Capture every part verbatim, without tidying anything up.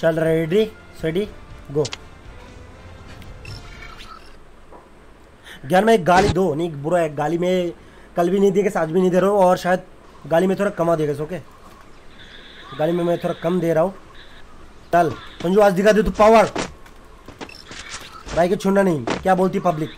चल ready ready गो। ज्ञान में एक गाली दो, नहीं बुरा है, गाली में कल भी नहीं दी, आज भी नहीं दे रहा हूँ, और शायद गाली में थोड़ा कमा देगा। ओके गाली में मैं थोड़ा कम दे रहा हूँ। चल संजू आज दिखा दे तू पावर, भाई के छूना नहीं। क्या बोलती पब्लिक?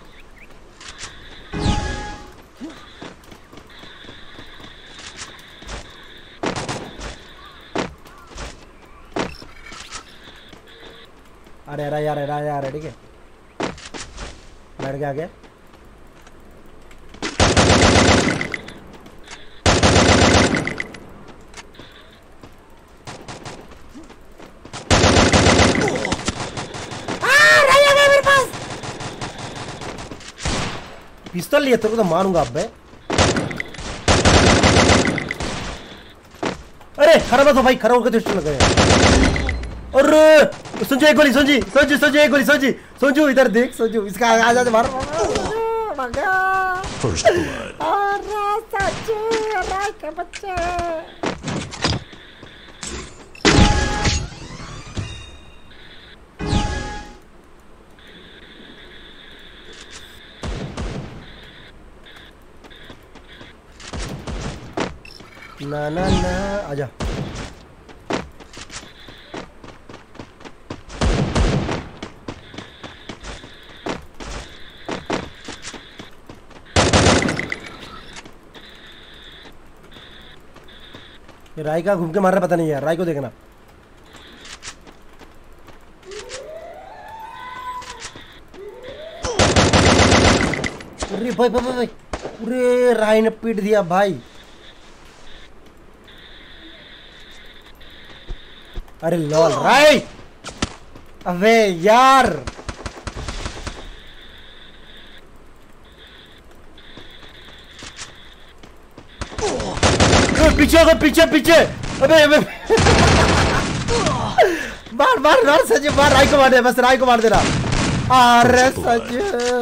अरे अरे यार अरे यार ठीक है बैठ गया आगे। पिस्तौल लिया तेरे को तो मारूंगा अब। अरे खड़ा मत हो भाई, खड़ा होकर तो लगा। अरे संजू एक गोली, संजी संजू संजू एक गोली, संजी संजू इधर देख, संजू इसका आ जा मार। अरे संजू अरे के बच्चे ना ना ना आजा। राय का घूम के मार रहा पता नहीं यार, राय को देखना। अरे भाई भाई भाई, अरे राय ने पीट दिया भाई। अरे लॉल राय, अबे यार पीछे पीछे पीछे। अबे अबे मार मार मार सच मार, राय को मार दे बस, राय को मार दे रहा। अरे सच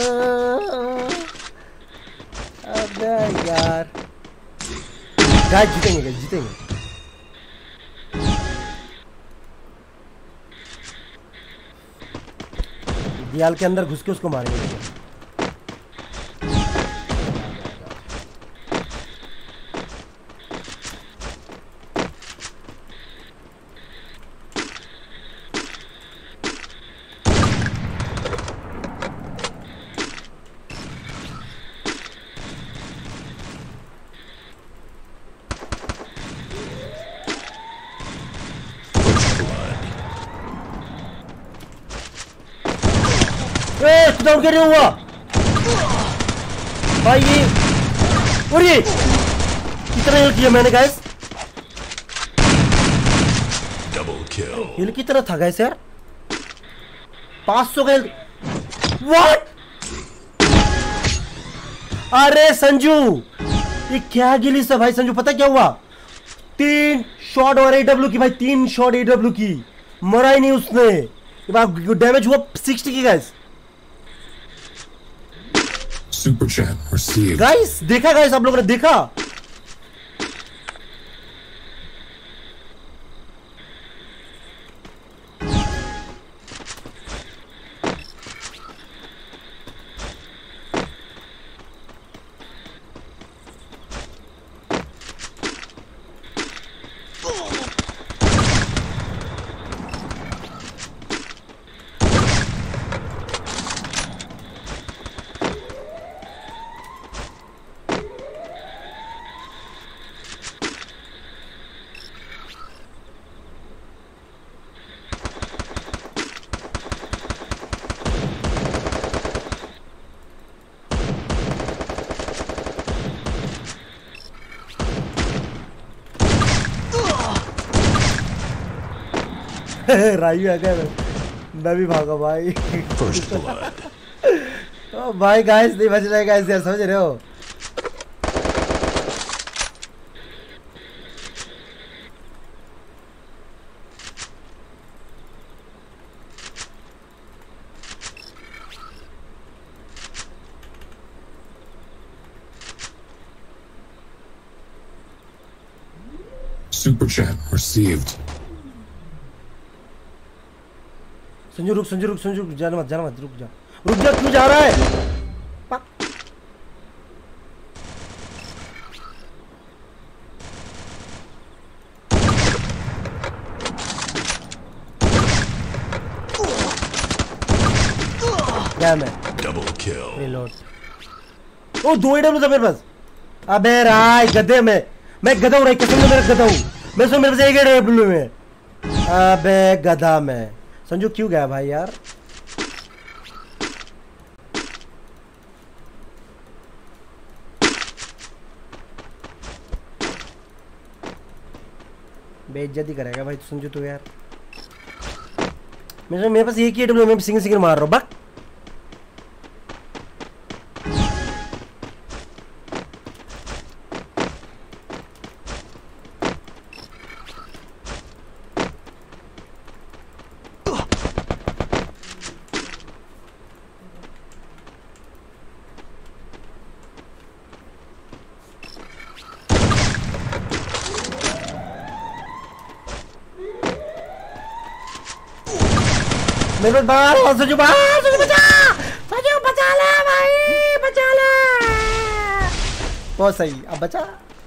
अबे यार गाइस जीतेंगे गाइस जीतेंगे। दीवाल के अंदर घुस के उसको मारेंगे। डाउन कर हुआ भाई ये, और ये कितना हिल किया मैंने गाइस, हिल कितना था गाइस यार, पाँच सौ का हिल। व्हाट? अरे संजू ये क्या गिली से भाई। संजू पता क्या हुआ, तीन शॉट और एडब्ल्यू की भाई, तीन शॉट एडब्ल्यू की, मरा ही नहीं उसने। डैमेज हुआ सिक्सटी की guys. Super chat received. Guys देखा गाइस, आप लोगों ने देखा? रायू आ गया, मैं भी भागा भाई। ओ भाई गाइस नहीं बच रहे गाइस यार, समझ रहे हो? Super chat received. संजू रुक, संजू रुक, संजू जाना मत, जाना मत, रुक जा, रुक जा, क्यों जा रहा है? क्या मैं डबल किल रिलोड। ओ दो ही डब्ल्यू था मेरे पास। अबे राय गधे में, मैं गधा हूँ राय, कसम से मेरा गधा हूँ मैं, सो मेरे पास एक ही डब्ल्यू में। अबे गधा में। संजू क्यों गया भाई यार? बेइज्जती करेगा भाई संजू तू यार। मेरे मेरे पास एक ही डब्ल्यू में सिंगल सिंगल मार रहा हूँ बक। मेरे बाहर हो, संजू बाहर, संजू बचा, संजू बचा ले भाई, बचा ले। बहुत सही, अब बचा।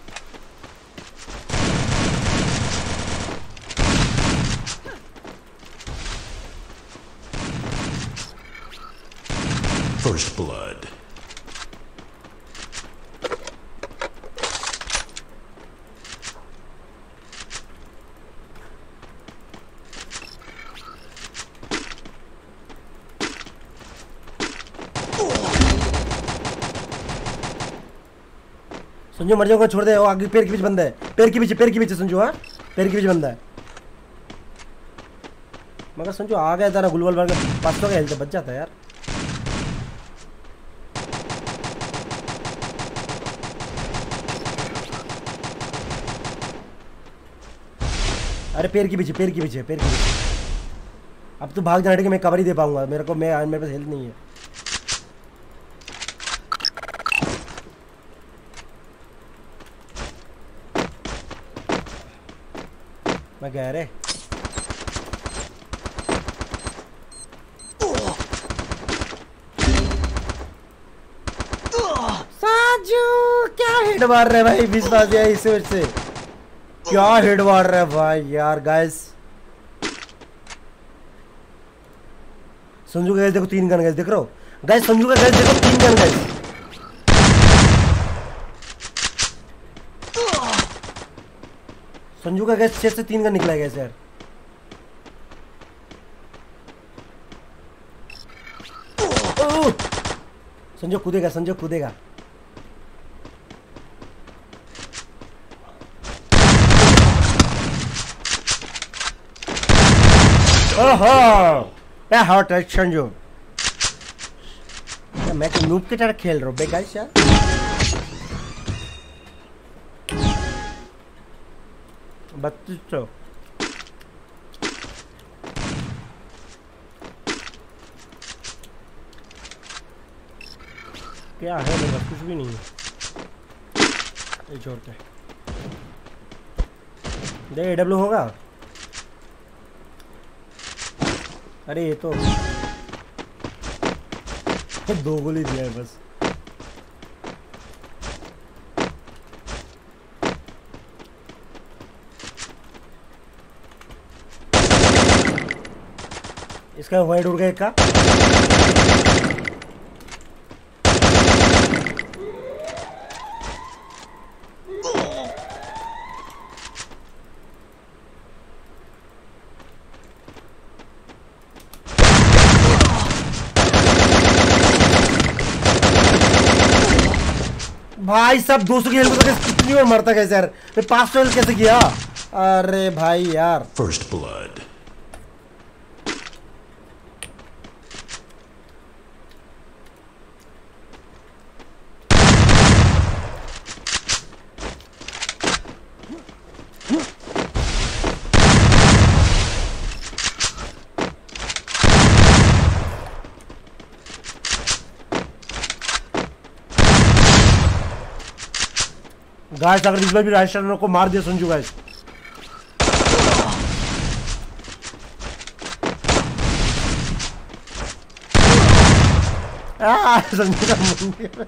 First blood. संजू मर जाऊंगा, छोड़ दे। वो आगे पैर के पीछे बंदा है, पैर के पीछे, पैर के पीछे संजू। हाँ पैर के पीछे बंदा है। मगर संजू आ गया था ना गुलवल भर के पास, तो हेल्थ बच जाता है यार। अरे पैर के पीछे, पैर के पीछे, पैर के पीछे। अब तो भाग जाने के मैं कवर ही दे पाऊंगा, मेरे को, मैं मेरे पास हेल्थ नहीं है। मैं गया रे। साजू क्या हेड मार रहे भाई, बीस बार दिया इस वजह से। क्या हेड मार रहा है भाई यार। गाइस संजू का गैस देखो, तीन गन गैस देख रहे हो गाइस, संजू का गैस देखो, तीन गन गैस। संजू का गैस छह से तीन का निकला है गैस यार। संजू कूदेगा, संजू कूदेगा। ओहो क्या हॉट है संजू। मैं तो नूब की तरह खेल रहा हूँ बे गाइस यार। बत्तीस सौ क्या है मेरे पास? कुछ भी नहीं है। ये छोड़ के दे, डब्ल्यू होगा। अरे ये तो दो गोली दिया है बस। इसका वाइड उड़ गया एक का। भाई सब दो सौ की हेल्प करके कितनी बार मरता कैसे यार? मैं पाँच सौ हेल्प कैसे किया? अरे भाई यार। First blood. गाइस अगर इस बार भी राइस्टार को मार दिया संजू गाइस, संजू का मंदिर।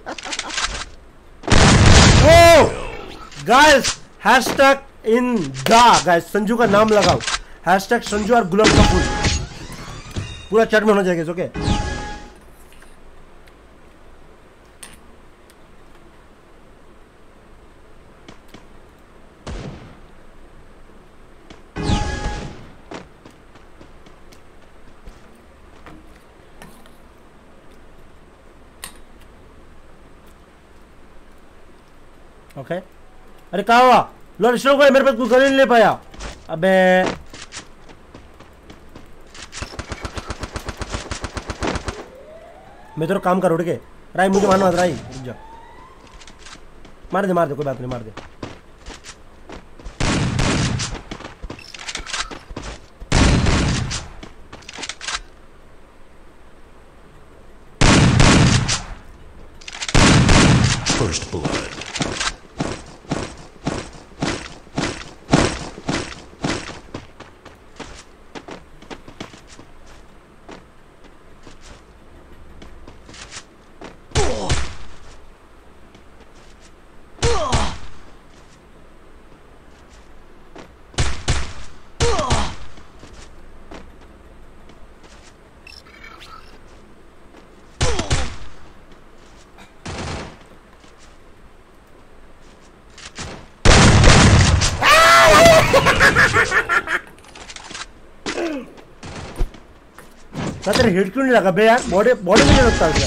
ओ गाइस हैशटैग इन दा गाइस संजू का नाम लगाओ, हैशटैग संजू और गुलाब का फूल पूरा चैट में होना चाहिए। Okay okay okay. अरे कहा हुआ लो रिश्तों को मेरे पास कुछ नहीं ले पाया। अबे मैं तो काम कर उठ के राई मुझे मारना मत राई रुक जा मार दे मार दे कोई बात नहीं मार दे। First blood. तेरे हिट क्यों नहीं लगा बे यार, बॉडी बॉडी में नहीं लगता क्या?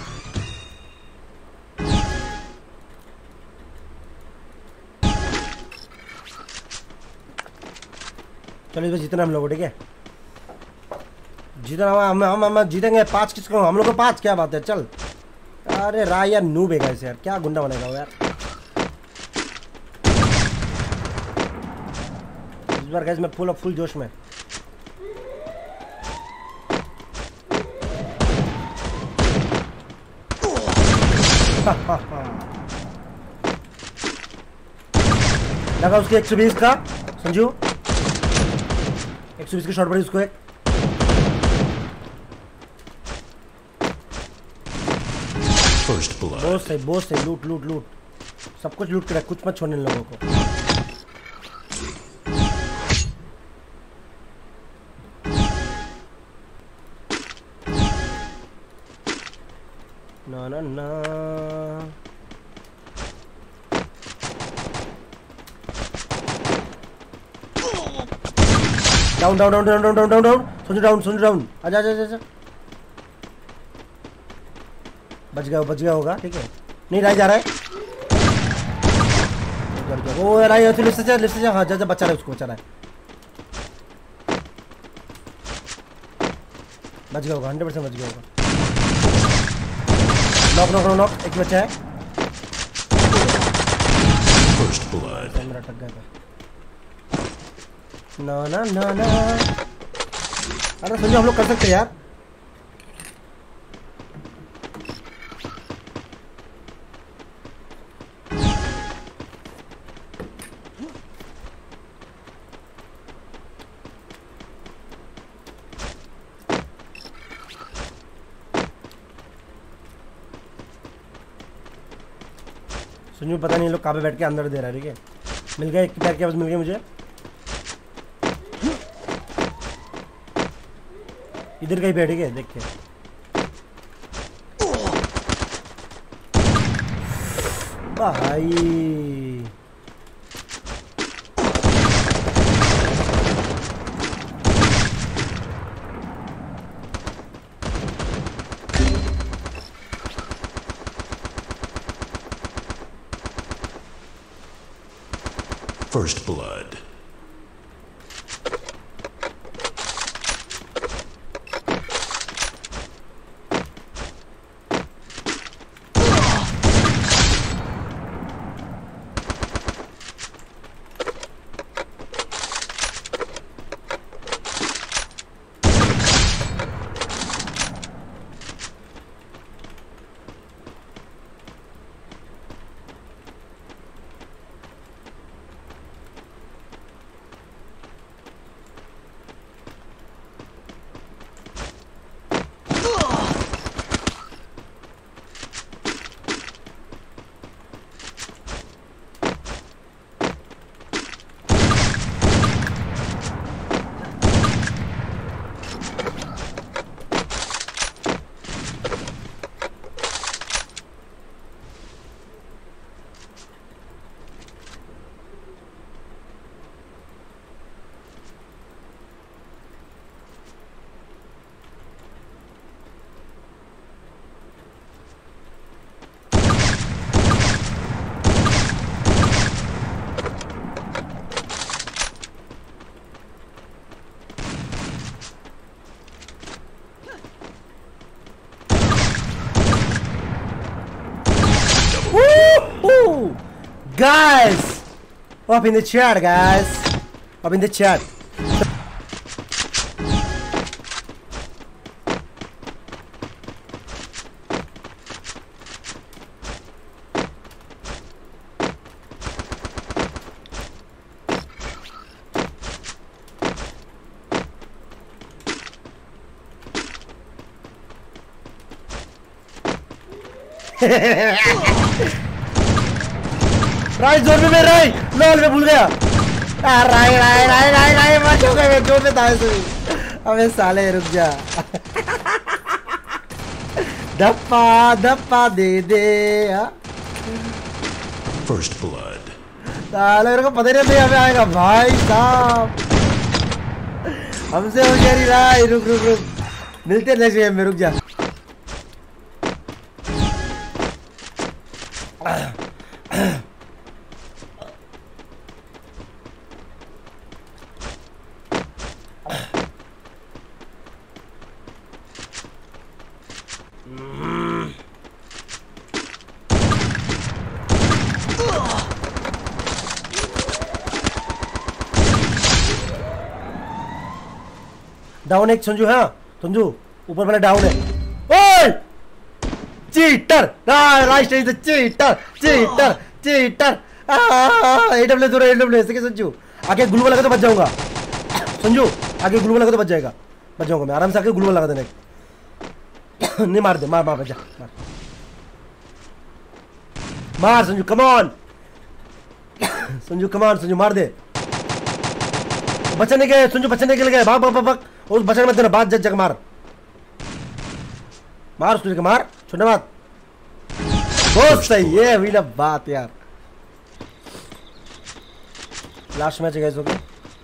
चलो इस बार जीतना हम लोग, ठीक है जीतना हम हम हम जीतेंगे। पांच किसको, हम लोग को पांच, क्या बात है चल। अरे राय यार नूब है गाइस यार, क्या गुंडा बनेगा वो यार। इस बार गाइस मैं फुल फुल जोश में। लगा उसके एक सौ बीस का संजू, एक सौ बीस की शॉट पड़ी उसको एक। बहुत सही बहुत सही, लूट लूट लूट सब कुछ लूट के रख, कुछ मत छोड़ने इन लोगों को। ना ना ना down down down down down down down Sanju down Sanju down, आजा आजा आजा। बच गया बच गया होगा, ठीक है नहीं राय जा रहा है। वो राय लिफ्ट से जा लिफ्ट से जा, हाँ जा जा बचा रहा है उसको, बचा रहा है। बच गया होगा, हंड्रेड परसेंट बच गया होगा। नॉक नॉक नॉक, एक बच्चा है। मेरा टक गया था। ना ना ना ना, अरे संजय हम लोग कर सकते हैं यार। संजू पता नहीं लोग कहाँ पे बैठ के अंदर दे रहा है, ठीक है मिल गया एक पैर के पास, मिल गया मुझे। इधर कहीं बैठ गए देख के। भाई First blood. Ooh, guys, up in the chat, guys, up in the chat. Right जोर में राय लॉल में भूल गया राय राय राय राय राय मत हो गए जोर में दाएं से अबे साले रुक जा धप्पा धप्पा दे दे First blood. साले मेरे को पता नहीं हमें आएगा भाई साहब हमसे होशियारी राय रुक रुक रुक मिलते नेक्स्ट गेम में रुक जा डाउन एक संजू हाँ संजू ऊपर वाला डाउन है ओए cheater right is the cheater cheater cheater AW दो एडब्ल्यू ऐसे के संजू आगे ग्लू लगा तो बच जाऊंगा संजू आगे ग्लू लगा तो बच जाएगा बच जाऊंगा मैं आराम से आगे ग्लू लगा देने नहीं मार दे मार मार बचा मार मार Sanju come on Sanju come on Sanju मार दे बचने के संजू बचने के लिए भाग भाग भाग भाग उस बचने मत देना बात जग जग मार मार उसने के मार छोड़ने बात बहुत सही ये हुई ना बात यार लास्ट मैच है गाइस ओके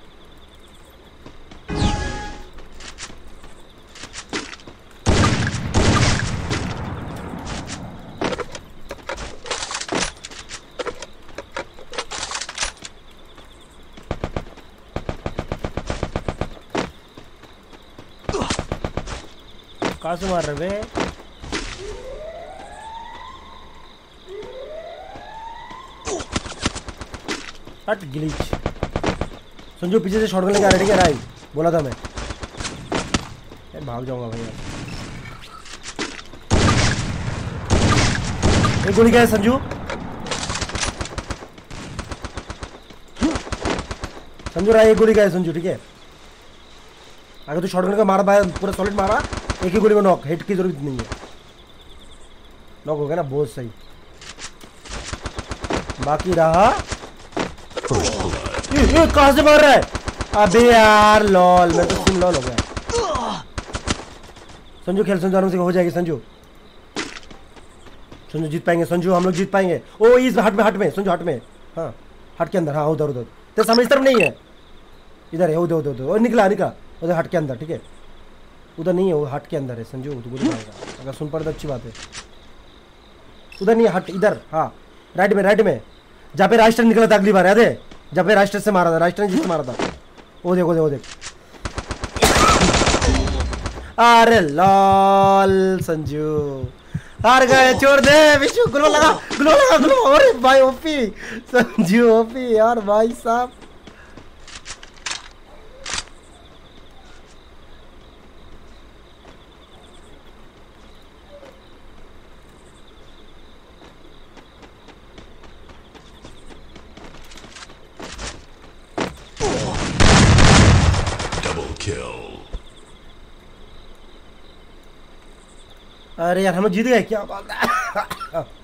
कहाँ से मार रहे वे हट ग्लिच संजू पीछे से शॉट करने का रेडी क्या राई बोला था मैं भाग जाऊंगा भैया एक गोली क्या है संजू संजू राय एक गोली क्या है संजू ठीक है अगर तू शॉट करने का मारा पूरा सॉलिड मारा एक ही गोली में नॉक हिट की जरूरत नहीं है नॉक हो गया ना बहुत सही बाकी रहा ये, ये कहां से मार रहा है अबे यार लॉल मैं तो सिम लॉल हो गया संजू खेल संजू आराम से हो जाएगी संजू संजू जीत पाएंगे संजू हम लोग जीत पाएंगे ओ इस हट में हट में संजू हट में हाँ हट के अंदर हाँ उधर उधर तेरे सामने इस तरफ नहीं है इधर है उधर उधर उधर निकला निकला उधर हट के अंदर ठीक है उधर नहीं है वो हट के अंदर है संजू तो गोली मारेगा अगर सुन पड़े तो अच्छी बात है उधर नहीं हट इधर हाँ राइट में राइट में जहाँ पे राइस्टर निकला था अगली बार याद है जहाँ पे राइस्टर से मारा था राइस्टर ने जिससे मारा था वो देखो देखो देख अरे लॉल संजू हार गए छोड़ दे विशु ग्लो लगा ग्लो लगा ग्लो अरे भाई ओपी संजू ओपी यार भाई साहब अरे यार हम जीत गए क्या बात है